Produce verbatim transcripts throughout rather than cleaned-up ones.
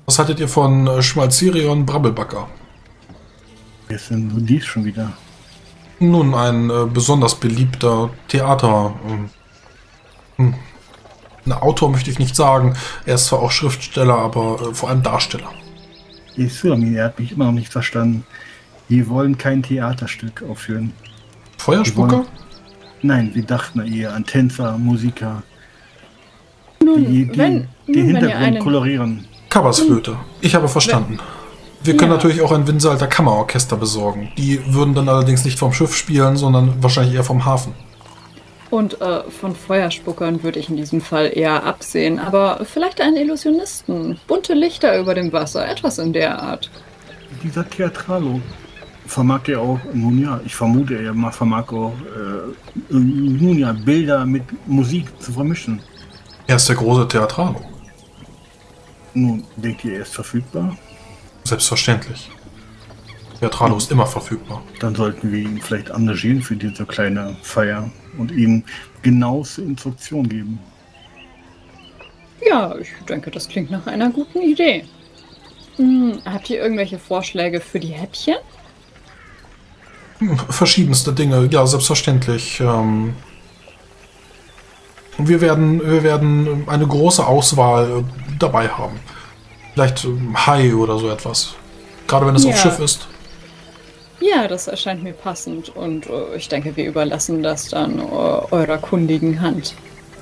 Was haltet ihr von äh, Schmalzerion Brabbelbacker? Wer ist denn so dies schon wieder? Nun, ein äh, besonders beliebter Theater. Ähm, hm, ein Autor möchte ich nicht sagen. Er ist zwar auch Schriftsteller, aber äh, vor allem Darsteller. Ich er hat mich immer noch nicht verstanden. Wir wollen kein Theaterstück aufführen. Feuerspucker? Wollen, nein, wir dachten eher an Tänzer, Musiker, Nun, die, die wenn, den nun, wenn ihr Hintergrund einen, kolorieren. Kabersflöte. Ich habe verstanden. Wir können Ja. natürlich auch ein Winsealter Kammerorchester besorgen. Die würden dann allerdings nicht vom Schiff spielen, sondern wahrscheinlich eher vom Hafen. Und äh, von Feuerspuckern würde ich in diesem Fall eher absehen, aber vielleicht einen Illusionisten. Bunte Lichter über dem Wasser, etwas in der Art. Dieser Theatralo vermag er auch, nun ja, ich vermute, er ma- vermag auch, äh, nun ja, Bilder mit Musik zu vermischen. Er ist der große Theatralo. Nun, denkt ihr, er ist verfügbar? Selbstverständlich. Theatralo ist immer verfügbar. Dann sollten wir ihn vielleicht engagieren für diese kleine Feier und ihm genaueste Instruktion geben. Ja, ich denke, das klingt nach einer guten Idee. Hm, habt ihr irgendwelche Vorschläge für die Häppchen? Hm, Verschiedenste Dinge, ja, selbstverständlich. Ähm, wir werden, wir werden eine große Auswahl äh, dabei haben. Vielleicht ähm, Hai oder so etwas. Gerade wenn es Ja. auf Schiff ist. Ja, das erscheint mir passend und äh, ich denke, wir überlassen das dann äh, eurer kundigen Hand.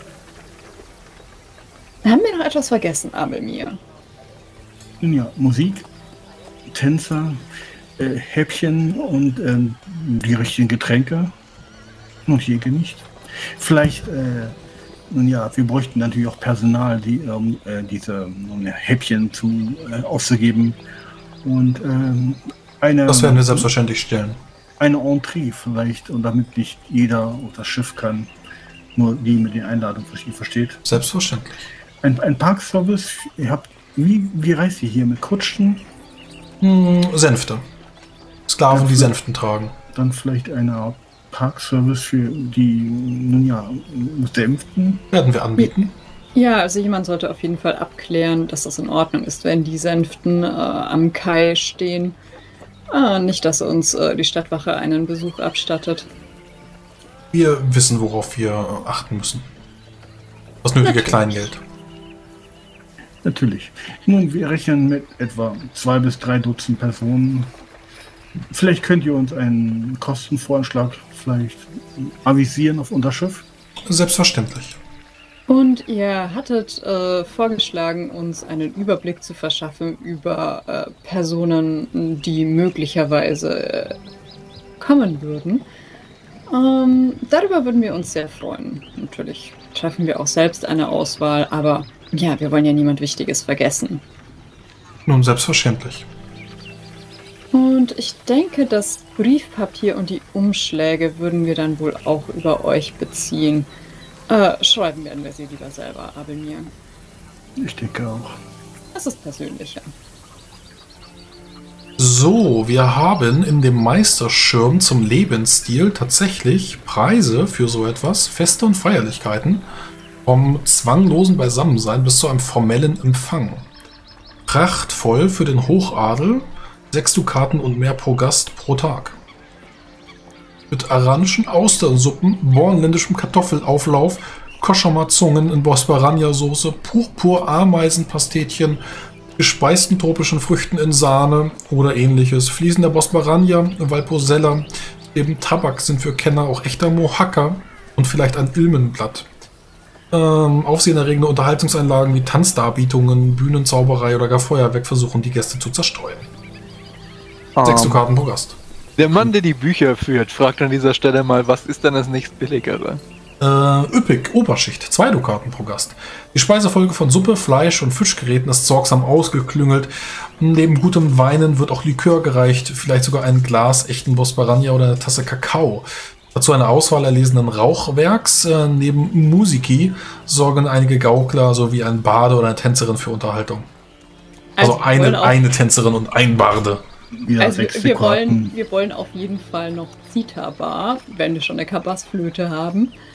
Haben wir noch etwas vergessen, Abelmir? Nun ja, Musik, Tänzer, äh, Häppchen und ähm, die richtigen Getränke. Und hier nicht. Vielleicht, äh, nun ja, wir bräuchten natürlich auch Personal, die ähm, äh, diese ähm, Häppchen zu, äh, auszugeben. Und ähm, eine, Das werden wir selbstverständlich stellen. eine Entree vielleicht, und damit nicht jeder auf das Schiff kann, nur die mit den Einladungen versteht. Selbstverständlich. Ein, ein Parkservice, ihr habt, wie, wie reist ihr hier mit Kutschen? Hm, Sänfte. Sklaven, die Ja, Sänften tragen. Dann vielleicht eine Art Parkservice für die, nun ja, Sänften. Werden wir anbieten. Ja, also jemand sollte auf jeden Fall abklären, dass das in Ordnung ist, wenn die Sänften äh, am Kai stehen. Ah, nicht, dass uns äh, die Stadtwache einen Besuch abstattet. Wir wissen, worauf wir äh, achten müssen. Das nötige Natürlich. Kleingeld. Natürlich. Nun, wir rechnen mit etwa zwei bis drei Dutzend Personen. Vielleicht könnt ihr uns einen Kostenvoranschlag vielleicht avisieren auf unser Schiff. Selbstverständlich. Und ihr hattet äh, vorgeschlagen, uns einen Überblick zu verschaffen über äh, Personen, die möglicherweise äh, kommen würden. Ähm, darüber würden wir uns sehr freuen. Natürlich treffen wir auch selbst eine Auswahl, aber ja, wir wollen ja niemand Wichtiges vergessen. Nun, selbstverständlich. Und ich denke, das Briefpapier und die Umschläge würden wir dann wohl auch über euch beziehen. Äh, schreiben werden wir sie lieber selber, Abelmir. Ich denke auch. Das ist persönlicher. So, wir haben in dem Meisterschirm zum Lebensstil tatsächlich Preise für so etwas, Feste und Feierlichkeiten, vom zwanglosen Beisammensein bis zu einem formellen Empfang. Prachtvoll für den Hochadel, sechs Dukaten und mehr pro Gast pro Tag. Mit aranischen Austernsuppen, bornländischem Kartoffelauflauf, Koschammer-Zungen in Bosparanja-Soße, Purpur-Ameisenpastetchen, gespeisten tropischen Früchten in Sahne oder ähnliches, fließender Bosparanja, Valposella, neben Tabak sind für Kenner auch echter Mohaka und vielleicht ein Ilmenblatt. Ähm, aufsehenerregende Unterhaltungseinlagen wie Tanzdarbietungen, Bühnenzauberei oder gar Feuerwerk versuchen die Gäste zu zerstreuen. Sechs Ähm, Dukaten pro Gast. Der Mann, der die Bücher führt, fragt an dieser Stelle mal, was ist denn das nächstbilligere? Äh, üppig, Oberschicht, zwei Dukaten pro Gast. Die Speisefolge von Suppe, Fleisch und Fischgeräten ist sorgsam ausgeklüngelt. Neben gutem Weinen wird auch Likör gereicht, vielleicht sogar ein Glas echten Bosparanja oder eine Tasse Kakao. Dazu eine Auswahl erlesenen Rauchwerks. Äh, neben Musiki sorgen einige Gaukler sowie ein Bade oder eine Tänzerin für Unterhaltung. Also, Also, wir wollen eine, auch- eine Tänzerin und ein Barde. Wieder Also sechs wir wollen, Dekaten. wir wollen auf jeden Fall noch Zita-Bar, wenn wir schon eine Kabasflöte haben.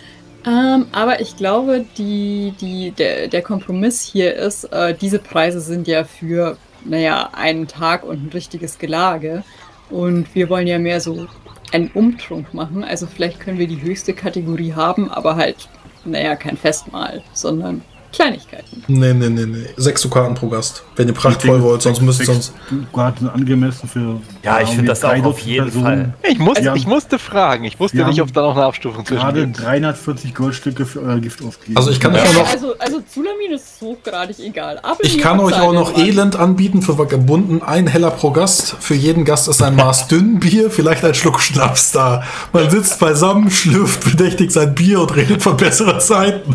Ähm, aber ich glaube, die, die, der, der Kompromiss hier ist, äh, diese Preise sind ja für, naja, einen Tag und ein richtiges Gelage. Und wir wollen ja mehr so einen Umtrunk machen. Also vielleicht können wir die höchste Kategorie haben, aber halt, naja, kein Festmahl, sondern Kleinigkeiten. Nee, nee, nee, nee. Sechs Dukaten pro Gast. Wenn ihr prachtvoll wollt, sonst müsst ihr sonst... Dukaten angemessen für... Ja, ich finde das auch auf jeden Fall. Ich, muss, Ja. ich musste fragen. Ich wusste Wir nicht, haben ob da noch eine Abstufung zwischen Gerade gibt. dreihundertvierzig Goldstücke für euer Gift ausgegeben. Also ich kann euch auch noch... Also, also Zulamin ist hochgradig egal. Aber Ich mir kann euch verzeihen auch noch wir mal. Elend anbieten für Vagabunden. Ein Heller pro Gast. Für jeden Gast ist ein Maß Dünnbier, vielleicht ein Schluck Schnaps da. Man sitzt beisammen, schlürft bedächtig sein Bier und redet von besseren Zeiten.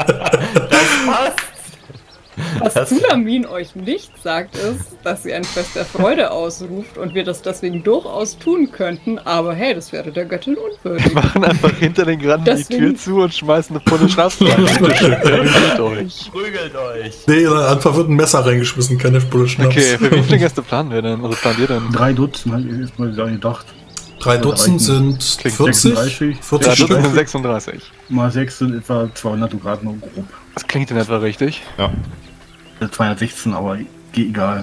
Was Das- Zulamin euch nicht sagt, ist, dass sie ein Fest der Freude ausruft und wir das deswegen durchaus tun könnten, aber hey, das wäre der Göttin unwürdig. Wir machen einfach hinter den Granden die Deswegen- Tür zu und schmeißen eine Pulle Schnaps rein. Prügelt euch. Prügelt euch. Nee, einfach wird ein Messer reingeschmissen, keine Pulle Schnaps. Okay, für wie viele Gäste planen wir denn? Also plant ihr denn? Drei Dutzend, habe ich erstmal gedacht. Drei Dutzend sind Klingt vierzig. sechsunddreißig. vierzig Ja, Stück. das sind sechsunddreißig. Mal sechs sind etwa zweihundert Dukaten noch grob. Das klingt in etwa richtig. Ja. Äh, zweihundertsechzehn, aber geht egal.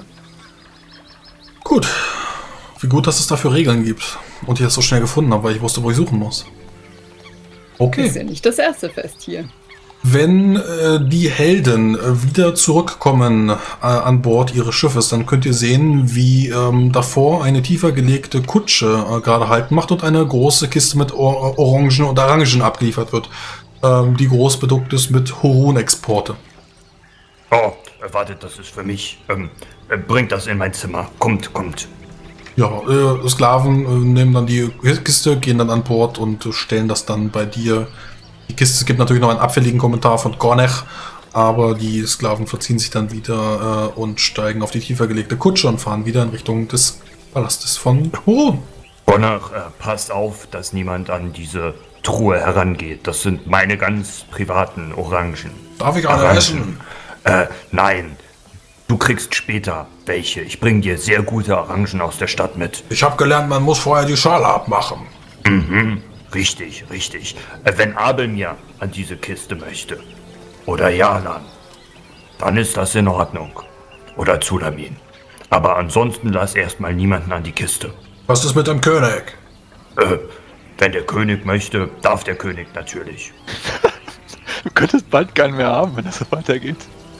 Gut. Wie gut, dass es dafür Regeln gibt. Und ich es so schnell gefunden habe, weil ich wusste, wo ich suchen muss. Das Okay. ist ja nicht das erste Fest hier. Wenn äh, die Helden äh, wieder zurückkommen äh, an Bord ihres Schiffes, dann könnt ihr sehen, wie ähm, davor eine tiefer gelegte Kutsche äh, gerade Halt macht und eine große Kiste mit Or Orangen und Orangen abgeliefert wird, ähm, die groß bedruckt ist mit Hurun-Exporte. Oh, äh, wartet, das ist für mich. Ähm, äh, bringt das in mein Zimmer. Kommt, kommt. Ja, äh, Sklaven äh, nehmen dann die Kiste, gehen dann an Bord und äh, stellen das dann bei dir. Die Kiste, es gibt natürlich noch einen abfälligen Kommentar von Gornech, aber die Sklaven verziehen sich dann wieder äh, und steigen auf die tiefer gelegte Kutsche und fahren wieder in Richtung des Palastes von Hurun. Bonner, äh, passt auf, dass niemand an diese Truhe herangeht. Das sind meine ganz privaten Orangen. Darf ich eine Orangen. essen? Äh, nein. Du kriegst später welche. Ich bring dir sehr gute Orangen aus der Stadt mit. Ich habe gelernt, man muss vorher die Schale abmachen. Mhm. Richtig, richtig. Äh, wenn Abel mir an diese Kiste möchte, oder Jalan, dann ist das in Ordnung. Oder Zulamin. Aber ansonsten lass erstmal niemanden an die Kiste. Was ist mit dem König? Äh, wenn der König möchte, darf der König natürlich. Du könntest bald keinen mehr haben, wenn das so weitergeht.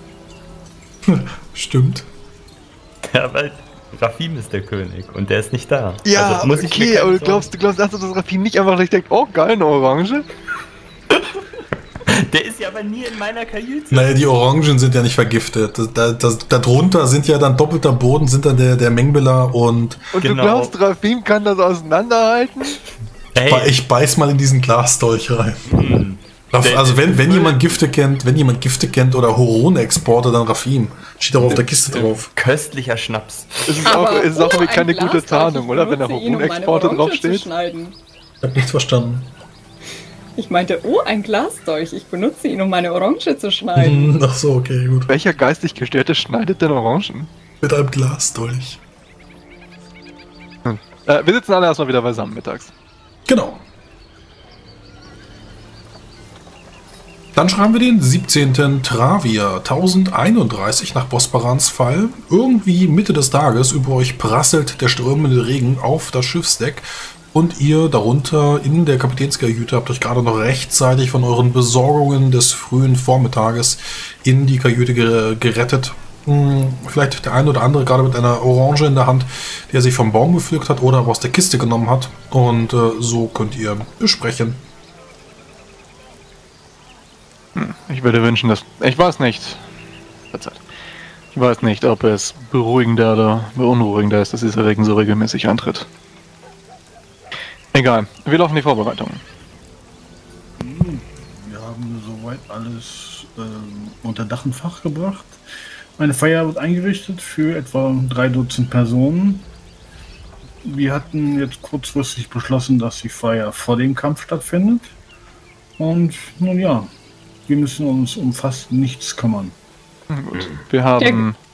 Stimmt. Ja, weil Rafim ist der König und der ist nicht da. Ja, Also muss ich mir okay, keine aber du Sorgen- glaubst, du glaubst ernsthaft, dass Rafin nicht einfach gleich denkt, oh geil, eine Orange? Der ist ja aber nie in meiner Kajüte. Naja, die Orangen sind ja nicht vergiftet. Da, da, darunter sind ja dann doppelter Boden, sind dann der, der Mengbela und Und Genau. du glaubst, Rafim kann das auseinanderhalten? Ey, ich beiß mal in diesen Glasdolch rein. hm, Der- Also wenn, wenn der- jemand Gifte kennt, wenn jemand Gifte kennt oder Hurun-Exporte, dann Rafim. Steht auch auf der Kiste drauf. köstlicher Schnaps. Es ist auch, es ist auch oh, irgendwie keine ein gute Glas Tarnung, darf ich oder? Wenn da benutze ihn, um meine Hormonexporte Orange zu draufsteht. schneiden. Ich hab nichts verstanden. Ich meinte, oh, ein Glasdolch. Ich benutze ihn, um meine Orange zu schneiden. Hm, ach so, okay, gut. Welcher geistig Gestörte schneidet denn Orangen? Mit einem Glasdolch. Äh, wir sitzen alle erstmal wieder beisammen mittags. Genau. Dann schreiben wir den siebzehnten Travia tausendeinunddreißig nach Bosbarans Fall. Irgendwie Mitte des Tages über euch prasselt der strömende Regen auf das Schiffsdeck und ihr darunter in der Kapitänskajüte habt euch gerade noch rechtzeitig von euren Besorgungen des frühen Vormittages in die Kajüte ger- gerettet. Hm, vielleicht der ein oder andere gerade mit einer Orange in der Hand, die er sich vom Baum gepflückt hat oder aus der Kiste genommen hat. Und äh, so könnt ihr besprechen. Ich würde wünschen, dass... Ich weiß nicht. Verzeiht. Ich weiß nicht, ob es beruhigender oder beunruhigender ist, dass dieser Regen so regelmäßig antritt. Egal. Wir laufen die Vorbereitungen. Wir haben soweit alles ähm, unter Dach und Fach gebracht. Eine Feier wird eingerichtet für etwa drei Dutzend Personen. Wir hatten jetzt kurzfristig beschlossen, dass die Feier vor dem Kampf stattfindet. Und nun ja, wir müssen uns um fast nichts kümmern. Gut. Wir haben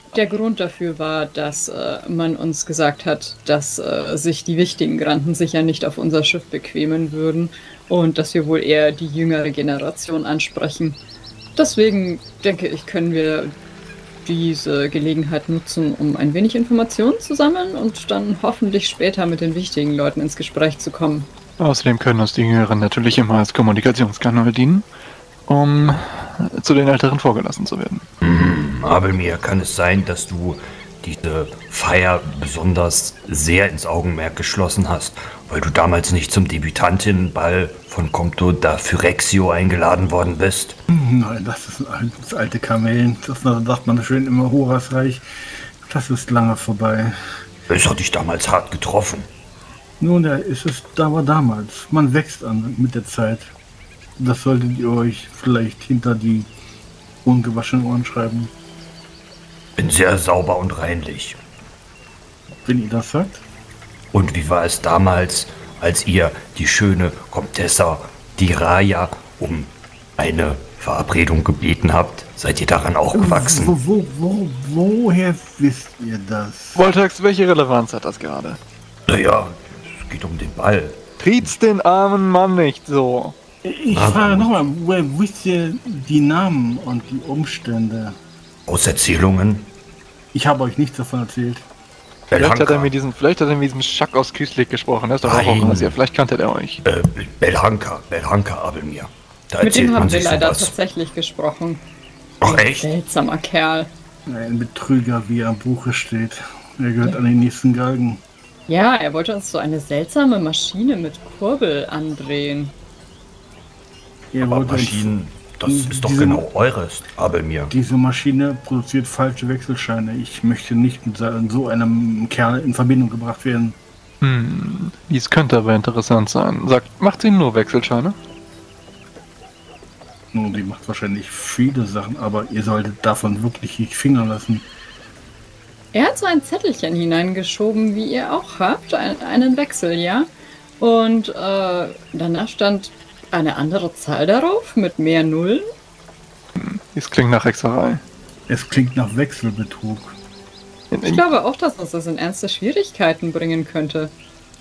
Der Grund dafür war, dass äh, man uns gesagt hat, dass äh, sich die wichtigen Granden sicher nicht auf unser Schiff bequemen würden und dass wir wohl eher die jüngere Generation ansprechen. Deswegen denke ich, können wir diese Gelegenheit nutzen, um ein wenig Informationen zu sammeln und dann hoffentlich später mit den wichtigen Leuten ins Gespräch zu kommen. Außerdem können uns die Jüngeren natürlich immer als Kommunikationskanal dienen, um zu den Älteren vorgelassen zu werden. Hm, Abelmir, kann es sein, dass du diese Feier besonders sehr ins Augenmerk geschlossen hast, weil du damals nicht zum Debütantinnenball von Compto da Phyrexio eingeladen worden bist? Nein, das ist ein altes alte Kamellen. Das sagt man schön immer Horasreich. Das ist lange vorbei. Es hat dich damals hart getroffen. Nun, ja, ist es da war damals. Man wächst an mit der Zeit. Das solltet ihr euch vielleicht hinter die ungewaschenen Ohren schreiben. Bin sehr sauber und reinlich. Wenn ihr das sagt. Und wie war es damals, als ihr die schöne Comtessa Diraya um eine Verabredung gebeten habt? Seid ihr daran auch gewachsen? Wo, wo, wo, woher wisst ihr das? Voltax, welche Relevanz hat das gerade? Naja, es geht um den Ball. Triet's den armen Mann nicht so. Ich frage nochmal, woher wisst ihr die Namen und die Umstände? Aus Erzählungen? Ich habe euch nichts davon erzählt. Vielleicht hat, er Belhanka. mit diesem, vielleicht hat er mit diesem Schack aus Küslik gesprochen, er ist doch auch Nein. Eurasier, vielleicht kannte er euch. Äh, Belhanka, Belhanka Abelmir. Da Mit erzählt dem man haben wir sich leider sowas. tatsächlich gesprochen. Ach Ein echt? seltsamer Kerl. Ein Betrüger, wie er am Buche steht. Er gehört an den nächsten Galgen. Ja, er wollte uns so eine seltsame Maschine mit Kurbel andrehen. Er Aber wollte uns- Maschinen, das ist doch diese- genau eures, Abelmir. Diese Maschine produziert falsche Wechselscheine. Ich möchte nicht mit so einem Kerl in Verbindung gebracht werden. Hm, dies könnte aber interessant sein. Sagt, macht sie nur Wechselscheine? Nun, die macht wahrscheinlich viele Sachen, aber ihr solltet davon wirklich die Finger lassen. Er hat so ein Zettelchen hineingeschoben, wie ihr auch habt, ein, einen Wechsel, ja? Und äh, danach stand eine andere Zahl darauf mit mehr Nullen. Dies klingt nach Hexerei. Es klingt nach Wechselbetrug. In, Ich in, glaube auch, dass uns das in ernste Schwierigkeiten bringen könnte.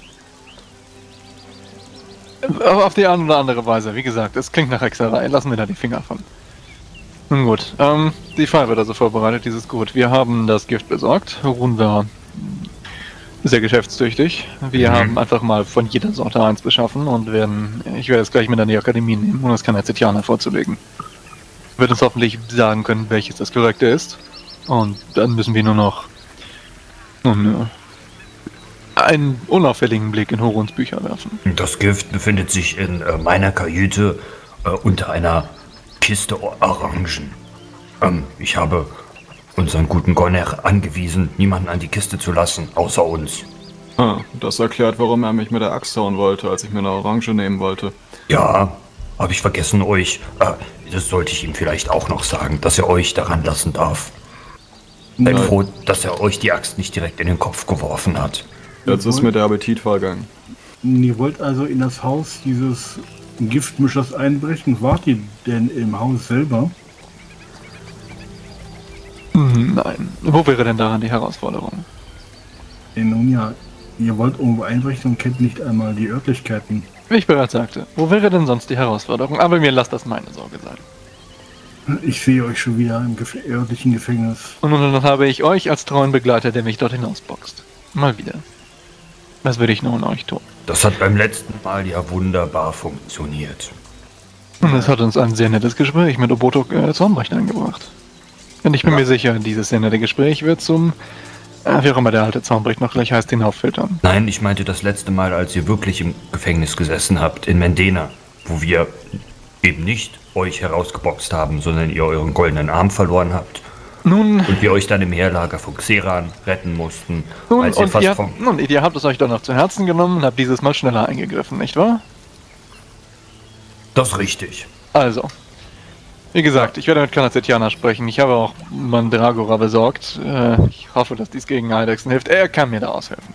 aber auf die eine oder andere Weise, wie gesagt, es klingt nach Hexerei. Lassen wir da die Finger von. Nun gut, ähm, die Feier wird also vorbereitet, dieses gut. Wir haben das Gift besorgt. Run war sehr geschäftstüchtig. Wir Mhm. haben einfach mal von jeder Sorte eins beschaffen und werden, ich werde es gleich mit an die Akademie nehmen, um das Kanazetianer vorzulegen. Wird uns hoffentlich sagen können, welches das korrekte ist. Und dann müssen wir nur noch nun, ja, einen unauffälligen Blick in Horuns Bücher werfen. Das Gift befindet sich in äh, meiner Kajüte äh, unter einer Kiste O- Orangen. Ähm, ich habe unseren guten Gonner angewiesen, niemanden an die Kiste zu lassen, außer uns. Ah, das erklärt, warum er mich mit der Axt hauen wollte, als ich mir eine Orange nehmen wollte. Ja, habe ich vergessen euch. Äh, das sollte ich ihm vielleicht auch noch sagen, dass er euch daran lassen darf. Bin Nein. froh, dass er euch die Axt nicht direkt in den Kopf geworfen hat. Jetzt ist mir der Appetit vergangen. Ihr wollt also in das Haus dieses Giftmischers einbrechen? Wart ihr denn im Haus selber? Hm, Nein. Wo wäre denn daran die Herausforderung? Ja, nun ja, ihr wollt irgendwo einbrechen und kennt nicht einmal die Örtlichkeiten. Wie ich bereits sagte, wo wäre denn sonst die Herausforderung? Aber mir lasst das meine Sorge sein. Ich sehe euch schon wieder im Gef örtlichen Gefängnis. Und nun dann habe ich euch als treuen Begleiter, der mich dort hinausboxt. Mal wieder. Was würde ich nun euch tun? Das hat beim letzten Mal ja wunderbar funktioniert. Und es hat uns ein sehr nettes Gespräch mit Oboto äh, Zornbrecht eingebracht. Und ich bin mir sicher, dieses sehr nette Gespräch wird zum, äh, wie auch immer der alte Zornbrecht noch gleich heißt, hinauffiltern. Nein, ich meinte das letzte Mal, als ihr wirklich im Gefängnis gesessen habt, in Mendena, wo wir eben nicht euch herausgeboxt haben, sondern ihr euren goldenen Arm verloren habt Nun, und wir euch dann im Heerlager von Xeran retten mussten, nun, als ihr und fast ihr, vom... nun, ihr habt es euch doch noch zu Herzen genommen und habt dieses Mal schneller eingegriffen, nicht wahr? Das ist richtig. Also, wie gesagt, ich werde mit Kanazetianer sprechen. Ich habe auch Mandragora besorgt. Äh, ich hoffe, dass dies gegen Eidechsen hilft. Er kann mir da aushelfen.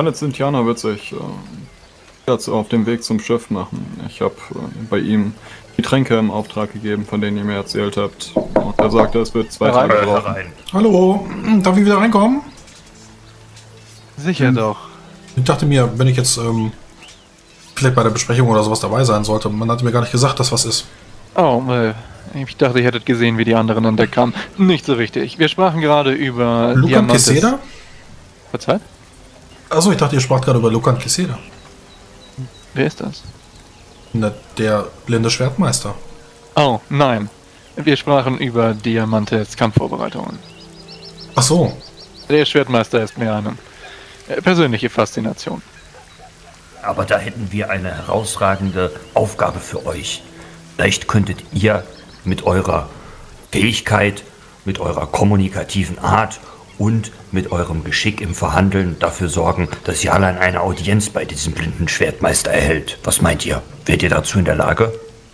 Kanazetianer wird sich äh, jetzt auf dem Weg zum Schiff machen. Ich habe äh, bei ihm die Tränke im Auftrag gegeben, von denen ihr mir erzählt habt. Und er sagte, es wird zwei Rein. Tage Äh, brauchen. rein. Hallo, darf ich wieder reinkommen? Sicher doch. Ich dachte mir, wenn ich jetzt ähm, vielleicht bei der Besprechung oder sowas dabei sein sollte, man hatte mir gar nicht gesagt, dass was ist. Oh, äh, ich dachte, ihr hättet gesehen, wie die anderen an Deck kamen. Nicht so wichtig. Wir sprachen gerade über Lucan Diamantes. Queseda? Verzeiht? Achso, ich dachte, ihr sprach gerade über Lucan Queseda. Wer ist das? Na, der blinde Schwertmeister. Oh, nein. Wir sprachen über Diamantes Kampfvorbereitungen. Ach so. Der Schwertmeister ist mir eine äh, persönliche Faszination. Aber da hätten wir eine herausragende Aufgabe für euch. Vielleicht könntet ihr mit eurer Fähigkeit, mit eurer kommunikativen Art und mit eurem Geschick im Verhandeln dafür sorgen, dass Jalan eine Audienz bei diesem blinden Schwertmeister erhält. Was meint ihr? Wärt ihr dazu in der Lage?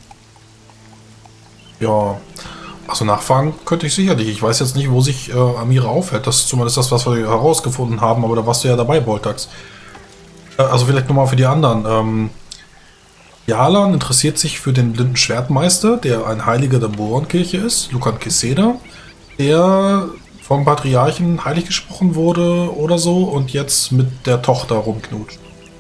Ja, also nachfragen könnte ich sicherlich. Ich weiß jetzt nicht, wo sich äh, Amira aufhält. Das ist zumindest das, was wir herausgefunden haben, aber da warst du ja dabei, Boltax. Äh, also vielleicht nochmal für die anderen. Ähm, Jalan interessiert sich für den blinden Schwertmeister, der ein Heiliger der Borenkirche ist, Lucan Queseda, der vom Patriarchen heilig gesprochen wurde oder so und jetzt mit der Tochter rumknutscht.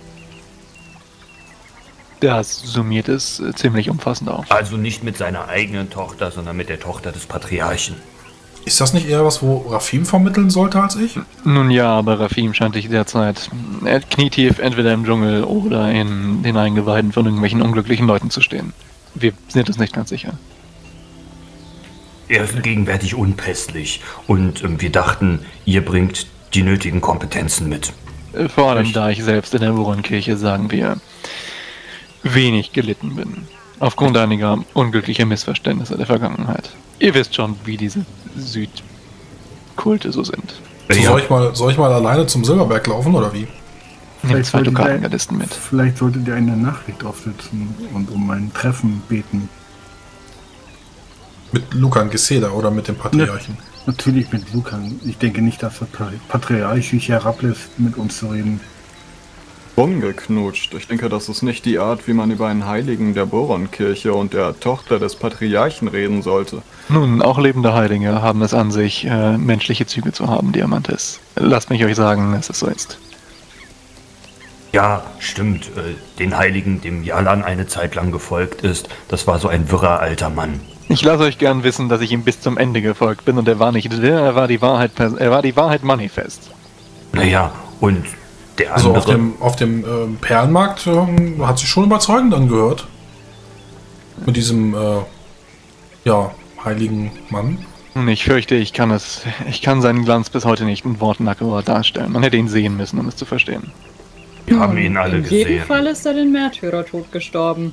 Das summiert es äh, ziemlich umfassend auf. Also nicht mit seiner eigenen Tochter, sondern mit der Tochter des Patriarchen. Ist das nicht eher was, wo Rafim vermitteln sollte als ich? Nun ja, aber Rafim scheint sich derzeit äh, knietief entweder im Dschungel oder in den Eingeweiden von irgendwelchen unglücklichen Leuten zu stehen. Wir sind uns nicht ganz sicher. Er ist gegenwärtig unpässlich und ähm, wir dachten, ihr bringt die nötigen Kompetenzen mit. Äh, Vor allem, da ich selbst in der Borenkirche, sagen wir, wenig gelitten bin. Aufgrund einiger unglücklicher Missverständnisse der Vergangenheit. Ihr wisst schon, wie diese Südkulte so sind. So, Ja. soll, ich mal, soll ich mal alleine zum Silberberg laufen oder wie? Nehmt zwei solltet ihr- Dukaten-Gardisten mit. Vielleicht solltet ihr eine Nachricht aufsetzen und um ein Treffen beten. Mit Lucan Queseda oder mit dem Patriarchen? Natürlich mit Lucan. Ich denke nicht, dass der Patriarch sich herablässt, mit uns zu reden. Rumgeknutscht. Ich denke, das ist nicht die Art, wie man über einen Heiligen der Borenkirche und der Tochter des Patriarchen reden sollte. Nun, auch lebende Heilige haben es an sich, äh, menschliche Züge zu haben, Diamantes. Lasst mich euch sagen, dass es so ist. Ja, stimmt. Äh, den Heiligen, dem Jalan eine Zeit lang gefolgt ist, das war so ein wirrer alter Mann. Ich lasse euch gern wissen, dass ich ihm bis zum Ende gefolgt bin und er war nicht der, er war die Wahrheit, pers- er war die Wahrheit manifest. Naja, und der Also andere... auf dem, auf dem ähm, Perlenmarkt ähm, hat sich schon überzeugend angehört. Mit diesem, äh, ja, heiligen Mann. Und ich fürchte, ich kann es, ich kann seinen Glanz bis heute nicht in Worten akkurat darstellen. Man hätte ihn sehen müssen, um es zu verstehen. wir haben ihn alle In gesehen. jedem Fall ist er den Märtyrertod gestorben.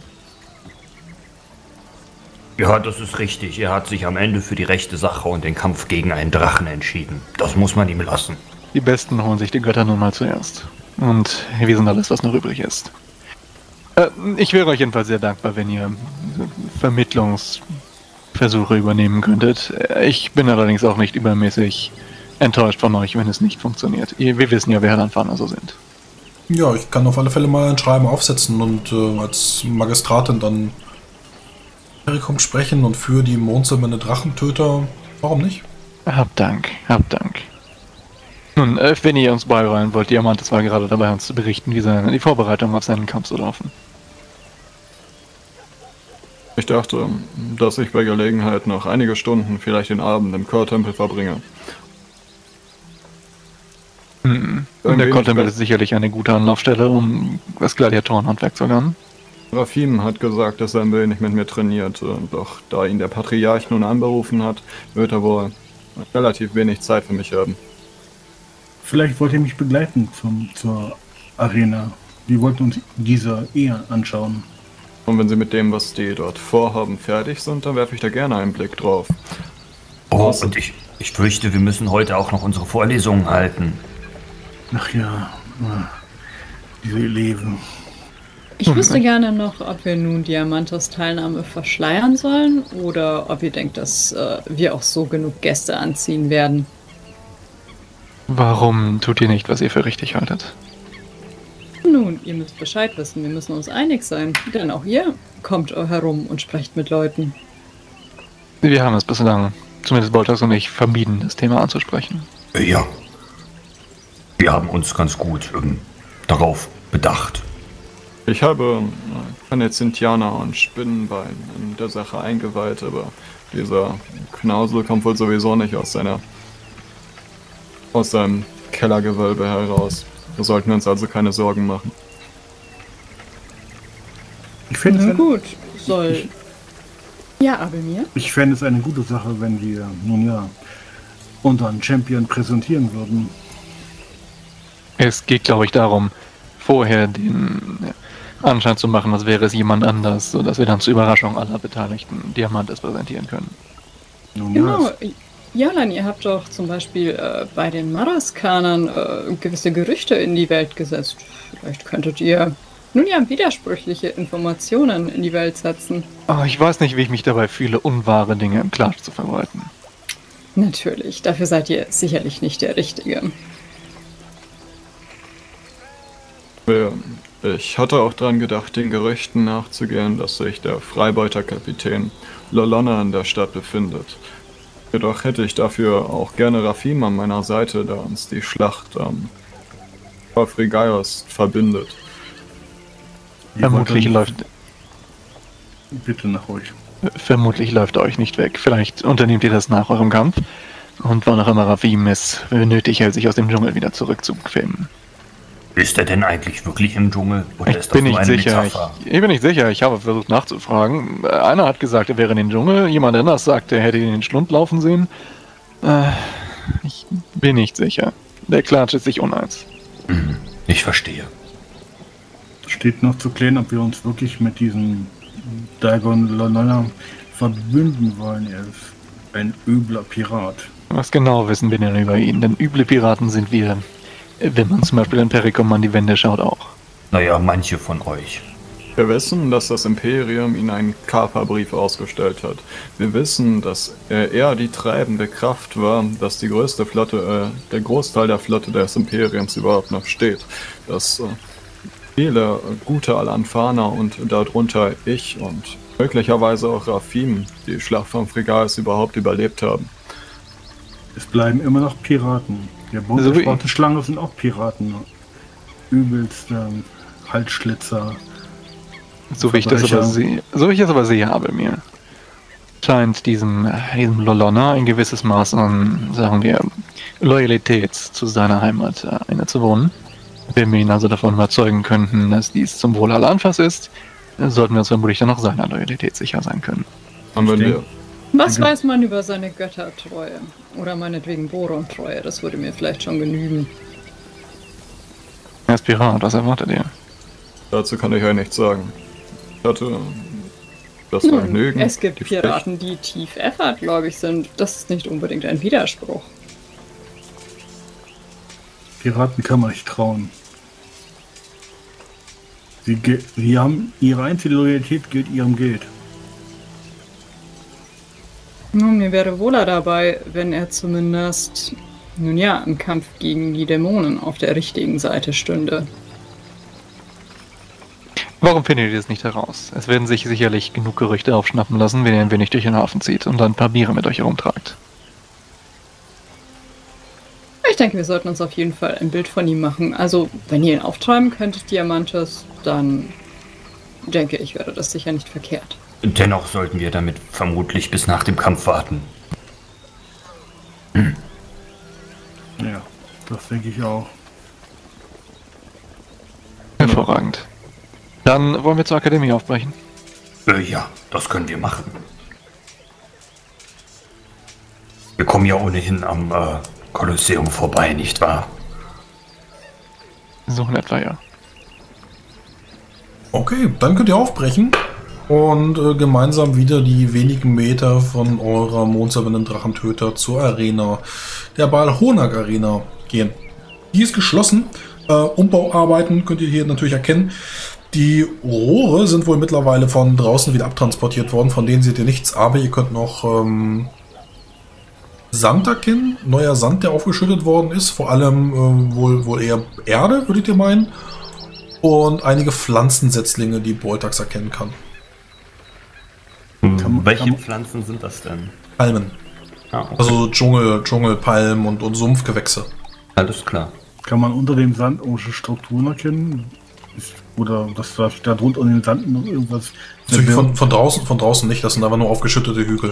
Ja, das ist richtig. Er hat sich am Ende für die rechte Sache und den Kampf gegen einen Drachen entschieden. Das muss man ihm lassen. Die Besten holen sich die Götter nun mal zuerst. Und wir sind alles, was noch übrig ist. Äh, ich wäre euch jedenfalls sehr dankbar, wenn ihr Vermittlungsversuche übernehmen könntet. Ich bin allerdings auch nicht übermäßig enttäuscht von euch, wenn es nicht funktioniert. Ihr, wir wissen ja, wer Heranfahner so sind. Ja, ich kann auf alle Fälle mal ein Schreiben aufsetzen und äh, als Magistratin dann Erikum sprechen und für die mondsilberne Drachentöter. Warum nicht? Habt Dank, habt Dank. Nun, äh, wenn ihr uns beirollen wollt, Diamantes war gerade dabei, uns zu berichten, wie seine, die Vorbereitungen auf seinen Kampf so laufen. Ich dachte, dass ich bei Gelegenheit noch einige Stunden, vielleicht den Abend im Chortempel verbringe. Mhm. Und Irgendwie der Kontempel nicht ist sicherlich eine gute Anlaufstelle, um das Gladiatorenhandwerk zu lernen. Rafim hat gesagt, dass er ein wenig mit mir trainiert, doch da ihn der Patriarch nun anberufen hat, wird er wohl relativ wenig Zeit für mich haben. Vielleicht wollt ihr mich begleiten zum, zur Arena. Wir wollten uns diese eher anschauen. Und wenn Sie mit dem, was die dort vorhaben, fertig sind, dann werfe ich da gerne einen Blick drauf. Oh, und ich, ich fürchte, wir müssen heute auch noch unsere Vorlesungen halten. Ach ja, ah, diese Leben. Ich wüsste gerne noch, ob wir nun Diamantes Teilnahme verschleiern sollen oder ob ihr denkt, dass äh, wir auch so genug Gäste anziehen werden. Warum tut ihr nicht, was ihr für richtig haltet? Nun, ihr müsst Bescheid wissen, wir müssen uns einig sein, denn auch ihr kommt herum und sprecht mit Leuten. Wir haben es bislang, zumindest Boltax und ich, vermieden, das Thema anzusprechen. Ja. Wir haben uns ganz gut ähm, darauf bedacht. Ich habe äh, keine Zintianer und Spinnenbein in der Sache eingeweiht, aber dieser Knausel kommt wohl sowieso nicht aus seiner aus seinem Kellergewölbe heraus. Da sollten wir uns also keine Sorgen machen. Ich finde Na es, gut, soll... Ja, aber mir? ich fände es eine gute Sache, wenn wir, nun ja, unseren Champion präsentieren würden. Es geht, glaube ich, darum, vorher den Anschein zu machen, als wäre es jemand anders, sodass wir dann zur Überraschung aller Beteiligten Diamantes präsentieren können. Nun Genau. ja, Jalan, ihr habt doch zum Beispiel äh, bei den Maraskanern äh, gewisse Gerüchte in die Welt gesetzt. Vielleicht könntet ihr nun ja widersprüchliche Informationen in die Welt setzen. Oh, ich weiß nicht, wie ich mich dabei fühle, unwahre Dinge im Klatsch zu verbreiten. Natürlich, dafür seid ihr sicherlich nicht der Richtige. Ja, ich hatte auch dran gedacht, den Gerüchten nachzugehen, dass sich der Freibeuterkapitän Lolonna in der Stadt befindet. Jedoch hätte ich dafür auch gerne Rafim an meiner Seite, da uns die Schlacht am ähm, Frigaios verbindet. ihr Vermutlich wollt läuft, dann- Bitte nach euch. vermutlich läuft er euch nicht weg. Vielleicht unternehmt ihr das nach eurem Kampf. Und wann auch immer Rafim es nötig hält, sich aus dem Dschungel wieder zurückzuquämen. Ist er denn eigentlich wirklich im Dschungel? Oder Ich ist das bin nur nicht eine sicher. Ich, Metapher? ich bin nicht sicher. Ich habe versucht nachzufragen. Einer hat gesagt, er wäre in den Dschungel. Jemand anders sagte, er hätte ihn in den Schlund laufen sehen. Äh, ich bin nicht sicher. Der Klatsch ist sich uneins. Mhm, ich verstehe. Steht noch zu klären, ob wir uns wirklich mit diesem Dagon Lolonna verbünden wollen. Er ist ein übler Pirat. Was genau wissen wir denn über ihn? Denn üble Piraten sind wir, wenn man zum Beispiel in Pericum an die Wände schaut, auch. Naja, manche von euch. Wir wissen, dass das Imperium ihn einen Kaperbrief ausgestellt hat. Wir wissen, dass er eher die treibende Kraft war, dass die größte Flotte, äh, der Großteil der Flotte des Imperiums überhaupt noch steht. Dass äh, viele äh, gute Al-Anfaner und darunter ich und möglicherweise auch Rafim die Schlacht von Frigaios überhaupt überlebt haben. Es bleiben immer noch Piraten. Der Bund So der wie- Schwarzen Schlange sind auch Piraten. Übelst ähm, Halsschlitzer. So wie ich das aber sehe, so wie ich das aber sehe, habe mir scheint diesem, diesem Lolonna ein gewisses Maß an, sagen wir, Loyalität zu seiner Heimat äh, innezuwohnen. Wenn wir ihn also davon überzeugen könnten, dass dies zum Wohl aller Anfas ist, sollten wir uns vermutlich dann auch seiner Loyalität sicher sein können. Und wenn Ich wir, Was Mhm. weiß man über seine Göttertreue? Oder meinetwegen Boron-Treue? Das würde mir vielleicht schon genügen. Er ist Pirat, was erwartet ihr? dazu kann ich ja nichts sagen. Ich hatte das Nun, Vergnügen. es gibt die Pflicht- Piraten, die tief Effort, glaube ich, sind. Das ist nicht unbedingt ein Widerspruch. Piraten kann man nicht trauen. Sie, ge- sie haben ihre einzige Loyalität gilt ihrem Geld. Nun, mir wäre wohler dabei, wenn er zumindest, nun ja, im Kampf gegen die Dämonen auf der richtigen Seite stünde. Warum findet ihr das nicht heraus? Es werden sich sicherlich genug Gerüchte aufschnappen lassen, wenn ihr ein wenig durch den Hafen zieht und dann ein paar Biere mit euch herumtragt. Ich denke, wir sollten uns auf jeden Fall ein Bild von ihm machen. Also, wenn ihr ihn auftreiben könntet, Diamantes, dann denke ich, wäre das sicher nicht verkehrt. Dennoch sollten wir damit vermutlich bis nach dem Kampf warten. Ja, das denke ich auch. Hervorragend. Dann wollen wir zur Akademie aufbrechen. Äh, ja, das können wir machen. Wir kommen ja ohnehin am äh, Kolosseum vorbei, nicht wahr? So in etwa, ja. Okay, dann könnt ihr aufbrechen und äh, gemeinsam wieder die wenigen Meter von eurer mondzerwendenden Drachentöter zur Arena, der Balhonak Arena, gehen. Die ist geschlossen. Äh, Umbauarbeiten könnt ihr hier natürlich erkennen. Die Rohre sind wohl mittlerweile von draußen wieder abtransportiert worden, von denen seht ihr nichts, aber ihr könnt noch ähm, Sand erkennen, neuer Sand, der aufgeschüttet worden ist, vor allem äh, wohl, wohl eher Erde, würdet ihr meinen. und einige Pflanzensetzlinge, die Boltax erkennen kann. Hm, Kann- welche kann- Pflanzen sind das denn? Palmen. Ah, okay. Also Dschungel, Dschungelpalmen und, und Sumpfgewächse. Alles klar. Kann man unter dem Sand irgendwelche Strukturen erkennen? Ist, oder dass da da drunter in den Sand noch irgendwas... Natürlich von, von draußen, von draußen nicht, das sind einfach nur aufgeschüttete Hügel.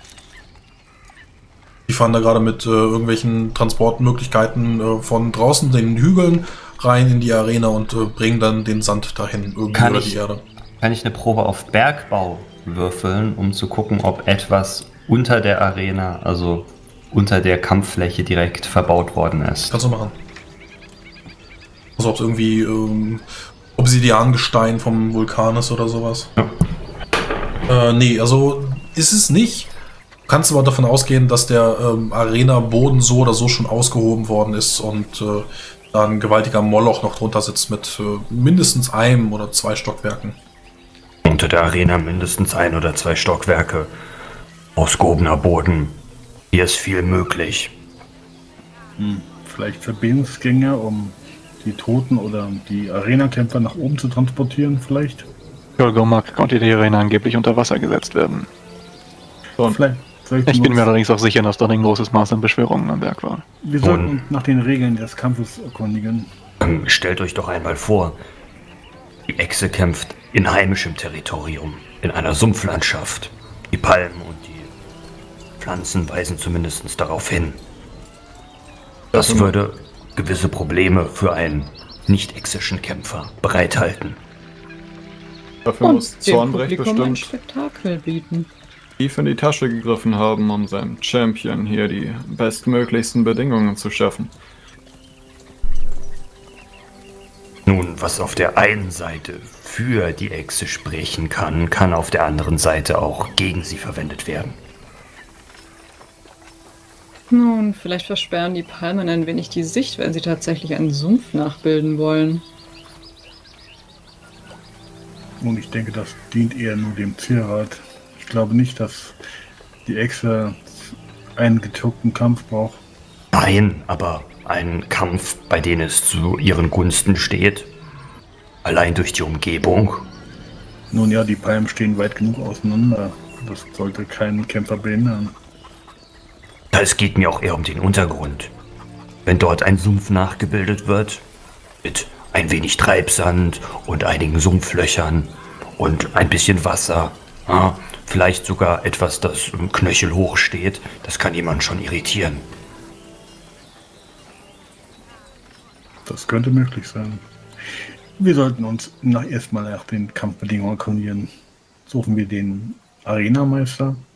Die fahren da gerade mit äh, irgendwelchen Transportmöglichkeiten äh, von draußen den Hügeln rein in die Arena und äh, bringen dann den Sand dahin irgendwie Kann über ich- die Erde. Kann ich eine Probe auf Bergbau würfeln, um zu gucken, ob etwas unter der Arena, also unter der Kampffläche direkt verbaut worden ist? Kannst du machen. Also ob es irgendwie ähm, Obsidiangestein vom Vulkan ist oder sowas. Ja. Äh, nee, also ist es nicht. Du kannst aber davon ausgehen, dass der ähm, Arena-Boden so oder so schon ausgehoben worden ist und äh, da ein gewaltiger Moloch noch drunter sitzt mit äh, mindestens einem oder zwei Stockwerken. Unter der Arena mindestens ein oder zwei Stockwerke. Ausgehobener Boden. Hier ist viel möglich. Hm, vielleicht Verbindungsgänge, um die Toten oder die Arena-Kämpfer nach oben zu transportieren, vielleicht? Golgomak konnte die Arena angeblich unter Wasser gesetzt werden. Und Vielleicht, vielleicht Ich bin nur- mir allerdings auch sicher, dass dort ein großes Maß an Beschwörungen am Werk war. Wir sollten Und- uns nach den Regeln des Kampfes erkundigen. Ähm, Stellt euch doch einmal vor, die Echse kämpft in heimischem Territorium, in einer Sumpflandschaft. Die Palmen und die Pflanzen weisen zumindest darauf hin. Das würde gewisse Probleme für einen nicht-exischen Kämpfer bereithalten. dafür Und muss dem Zornbrecht Publikum ein bestimmt Spektakel bieten. tief in die Tasche gegriffen haben, um seinem Champion hier die bestmöglichsten Bedingungen zu schaffen. Nun, was auf der einen Seite für die Echse sprechen kann, kann auf der anderen Seite auch gegen sie verwendet werden. Nun, vielleicht versperren die Palmen ein wenig die Sicht, wenn sie tatsächlich einen Sumpf nachbilden wollen. Und ich denke, das dient eher nur dem Zierrat. Ich glaube nicht, dass die Echse einen getuckten Kampf braucht. Nein, aber ein Kampf, bei dem es zu ihren Gunsten steht, allein durch die Umgebung. Nun ja, die Palmen stehen weit genug auseinander. Das sollte keinen Kämpfer behindern. Es geht mir auch eher um den Untergrund. Wenn dort ein Sumpf nachgebildet wird, mit ein wenig Treibsand und einigen Sumpflöchern und ein bisschen Wasser, ja, vielleicht sogar etwas, das knöchelhoch steht, das kann jemand schon irritieren. Das könnte möglich sein. Wir sollten uns nach erstmal nach den Kampfbedingungen erkundigen. Suchen wir den Arenameister